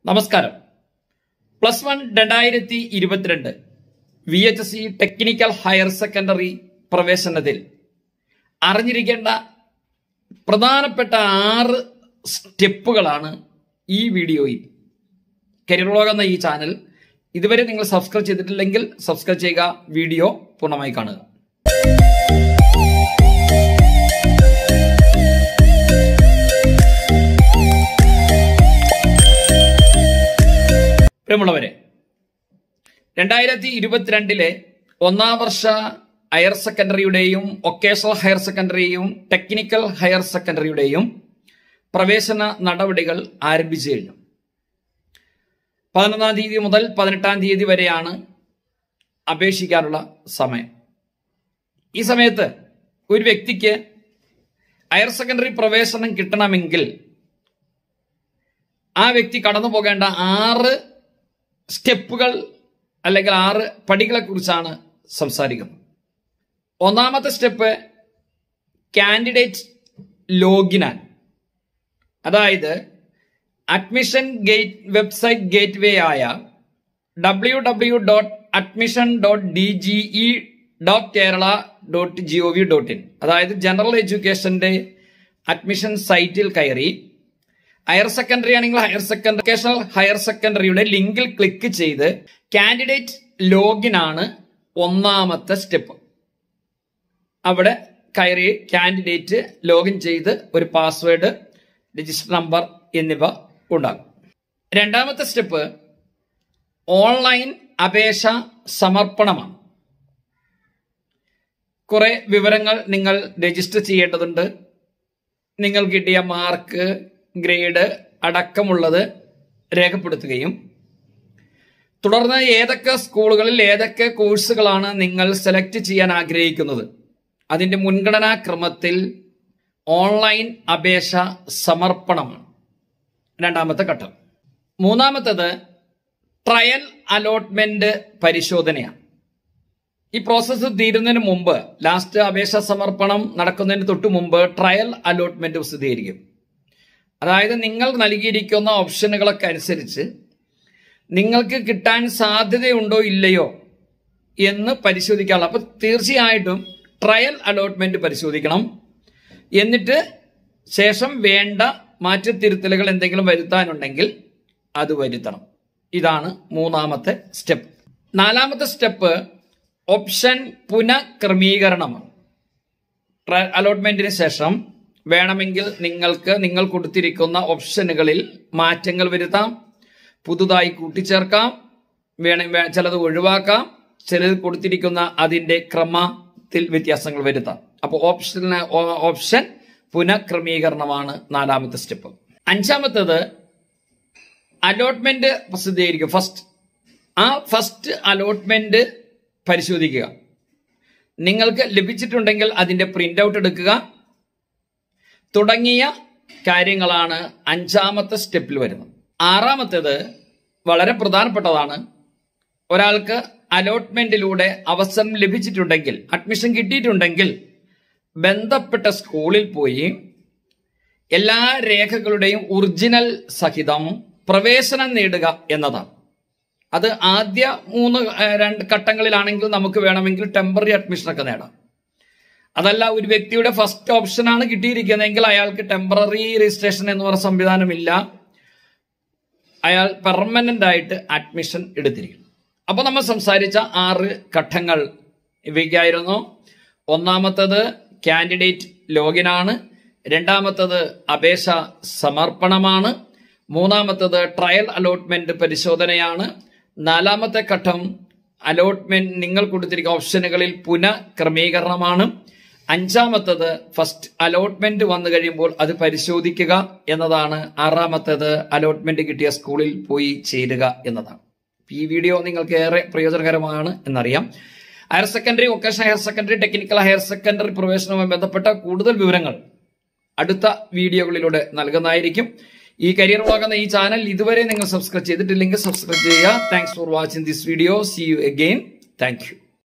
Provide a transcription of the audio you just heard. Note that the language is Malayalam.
നമസ്കാരം. +1 2022 VHSC ടെക്നിക്കൽ ഹയർ സെക്കൻഡറി പ്രവേശനത്തിൽ അറിഞ്ഞിരിക്കേണ്ട പ്രധാനപ്പെട്ട 6 സ്റ്റെപ്പുകളാണ് ഈ വീഡിയോയിൽ. കരിയർ വ്ലോഗ് എന്ന ഈ ചാനൽ ഇതുവരെ നിങ്ങൾ സബ്സ്ക്രൈബ് ചെയ്തിട്ടില്ലെങ്കിൽ സബ്സ്ക്രൈബ് ചെയ്യുക, വീഡിയോ പൂർണ്ണമായി കാണുക. പ്രിയമുള്ളവരെ, 2022 ഒന്നാം വർഷ ഹയർ സെക്കൻഡറിയുടെയും വൊക്കേഷണൽ ഹയർ സെക്കൻഡറിയും ടെക്നിക്കൽ ഹയർ സെക്കൻഡറിയുടെയും പ്രവേശന നടപടികൾ ആരംഭിച്ചു കഴിഞ്ഞു. 11-ാം തീയതി മുതൽ 18-ാം തീയതി വരെയാണ് അപേക്ഷിക്കാനുള്ള സമയം. ഈ സമയത്ത് ഒരു വ്യക്തിക്ക് ഹയർ സെക്കൻഡറി പ്രവേശനം കിട്ടണമെങ്കിൽ ആ വ്യക്തി കടന്നു പോകേണ്ട 6 സ്റ്റെപ്പുകൾ അല്ലെങ്കിൽ 6 പടികളെ കുറിച്ചാണ് സംസാരിക്കുന്നത്. ഒന്നാമത്തെ സ്റ്റെപ്പ് കാൻഡിഡേറ്റ് ലോഗിനാണ്. അതായത് അഡ്മിഷൻ വെബ്സൈറ്റ് ഗേറ്റ്വേ ആയ www.admission.dge.kerala.gov.in, അതായത് ജനറൽ എഡ്യൂക്കേഷന്റെ അഡ്മിഷൻ സൈറ്റിൽ കയറി ഹയർ സെക്കൻഡറി ആണെങ്കിൽ ഹയർ സെക്കൻഡറിയുടെ ലിങ്കിൽ ക്ലിക്ക് ചെയ്ത് കാൻഡിഡേറ്റ് ലോഗിൻ ആണ് ഒന്നാമത്തെ സ്റ്റെപ്പ്. അവിടെ കയറി കാൻഡിഡേറ്റ് ലോഗിൻ ചെയ്ത് ഒരു പാസ്വേഡ്, രജിസ്റ്റർ നമ്പർ എന്നിവ ഉണ്ടാകും. രണ്ടാമത്തെ സ്റ്റെപ്പ് ഓൺലൈൻ അപേക്ഷ സമർപ്പണമാണ്. കുറെ വിവരങ്ങൾ നിങ്ങൾ രജിസ്റ്റർ ചെയ്യേണ്ടതുണ്ട്. നിങ്ങൾ കിട്ടിയ മാർക്ക്, ഗ്രേഡ് അടക്കമുള്ളത് രേഖപ്പെടുത്തുകയും തുടർന്ന് ഏതൊക്കെ സ്കൂളുകളിൽ ഏതൊക്കെ കോഴ്സുകളാണ് നിങ്ങൾ സെലക്ട് ചെയ്യാൻ ആഗ്രഹിക്കുന്നത് അതിന്റെ മുൻഗണനാ ക്രമത്തിൽ ഓൺലൈൻ അപേക്ഷ സമർപ്പണമാണ് രണ്ടാമത്തെ ഘട്ടം. മൂന്നാമത്തേത് ട്രയൽ അലോട്ട്മെന്റ് പരിശോധനയാണ്. ഈ പ്രോസസ്സ് തീരുന്നതിന് മുമ്പ്, ലാസ്റ്റ് അപേക്ഷ സമർപ്പണം നടക്കുന്നതിന് തൊട്ട് മുമ്പ് ട്രയൽ അലോട്ട്മെന്റ് പ്രസിദ്ധീകരിക്കും. അതായത് നിങ്ങൾ നൽകിയിരിക്കുന്ന ഓപ്ഷനുകളൊക്കെ അനുസരിച്ച് നിങ്ങൾക്ക് കിട്ടാൻ സാധ്യതയുണ്ടോ ഇല്ലയോ എന്ന് പരിശോധിക്കാനുള്ള. അപ്പൊ തീർച്ചയായിട്ടും ട്രയൽ അലോട്ട്മെന്റ് പരിശോധിക്കണം. എന്നിട്ട് ശേഷം വേണ്ട മാറ്റത്തിരുത്തലുകൾ എന്തെങ്കിലും വരുത്താനുണ്ടെങ്കിൽ അത് വരുത്തണം. ഇതാണ് മൂന്നാമത്തെ സ്റ്റെപ്പ്. നാലാമത്തെ സ്റ്റെപ്പ് ഓപ്ഷൻ പുനഃക്രമീകരണമാണ്. അലോട്ട്മെന്റിന് ശേഷം വേണമെങ്കിൽ നിങ്ങൾ കൊടുത്തിരിക്കുന്ന ഓപ്ഷനുകളിൽ മാറ്റങ്ങൾ വരുത്താം, പുതുതായി കൂട്ടിച്ചേർക്കാം, ചിലത് ഒഴിവാക്കാം, ചിലത് കൊടുത്തിരിക്കുന്ന അതിന്റെ ക്രമത്തിൽ വ്യത്യാസങ്ങൾ വരുത്താം. അപ്പോൾ ഓപ്ഷൻ പുനഃക്രമീകരണമാണ് നാലാമത്തെ സ്റ്റെപ്പ്. അഞ്ചാമത്തേത് അലോട്ട്മെന്റ് പ്രസിദ്ധീകരിക്കും. ഫസ്റ്റ് അലോട്ട്മെന്റ് പരിശോധിക്കുക. നിങ്ങൾക്ക് ലഭിച്ചിട്ടുണ്ടെങ്കിൽ അതിന്റെ പ്രിന്റ് ഔട്ട് എടുക്കുക തുടങ്ങിയ കാര്യങ്ങളാണ് അഞ്ചാമത്തെ സ്റ്റെപ്പിൽ വരുന്നത്. ആറാമത്തേത് വളരെ പ്രധാനപ്പെട്ടതാണ്. ഒരാൾക്ക് അലോട്ട്മെന്റിലൂടെ അവസരം ലഭിച്ചിട്ടുണ്ടെങ്കിൽ, അഡ്മിഷൻ കിട്ടിയിട്ടുണ്ടെങ്കിൽ ബന്ധപ്പെട്ട സ്കൂളിൽ പോയി എല്ലാ രേഖകളുടെയും ഒറിജിനൽ സഹിതം പ്രവേശനം നേടുക എന്നതാണ്. അത് ആദ്യ 2 ഘട്ടങ്ങളിലാണെങ്കിൽ നമുക്ക് വേണമെങ്കിൽ ടെമ്പററി അഡ്മിഷനൊക്കെ നേടാം. അതല്ല, ഒരു വ്യക്തിയുടെ ഫസ്റ്റ് ഓപ്ഷനാണ് കിട്ടിയിരിക്കുന്നതെങ്കിൽ അയാൾക്ക് ടെമ്പററി രജിസ്ട്രേഷൻ എന്ന് പറയുന്ന സംവിധാനമില്ല. അയാൾ പെർമനന്റ് ആയിട്ട് അഡ്മിഷൻ എടുത്തിരിക്കും. അപ്പൊ നമ്മൾ സംസാരിച്ച 6 ഘട്ടങ്ങൾ ഇവയ്ക്കായിരുന്നു. ഒന്നാമത്തത് കാൻഡിഡേറ്റ് ലോഗിൻ ആണ്. രണ്ടാമത്തത് അപേക്ഷ സമർപ്പണമാണ്. മൂന്നാമത്തത് ട്രയൽ അലോട്ട്മെന്റ് പരിശോധനയാണ്. നാലാമത്തെ ഘട്ടം അലോട്ട്മെന്റ് നിങ്ങൾ കൊടുത്തിരിക്കുന്ന ഓപ്ഷനുകളിൽ പുനഃക്രമീകരണമാണ്. അഞ്ചാമത്തത് ഫസ്റ്റ് അലോട്ട്മെന്റ് വന്നു കഴിയുമ്പോൾ അത് പരിശോധിക്കുക എന്നതാണ്. ആറാമത്തേത് അലോട്ട്മെന്റ് കിട്ടിയ സ്കൂളിൽ പോയി ചേരുക എന്നതാണ്. ഈ വീഡിയോ നിങ്ങൾക്ക് ഏറെ പ്രയോജനകരമാണ് എന്നറിയാം. Higher secondary, vocational higher secondary, technical higher secondary പ്രവേശനവുമായി ബന്ധപ്പെട്ട കൂടുതൽ വിവരങ്ങൾ അടുത്ത വീഡിയോകളിലൂടെ നൽകുന്നതായിരിക്കും. ഈ കരിയർ വ്ലോഗ് എന്ന ഈ ചാനൽ ഇതുവരെ നിങ്ങൾ സബ്സ്ക്രൈബ് ചെയ്തിട്ടില്ലെങ്കിൽ സബ്സ്ക്രൈബ് ചെയ്യുക. Thanks for watching this video. See you again. Thank U.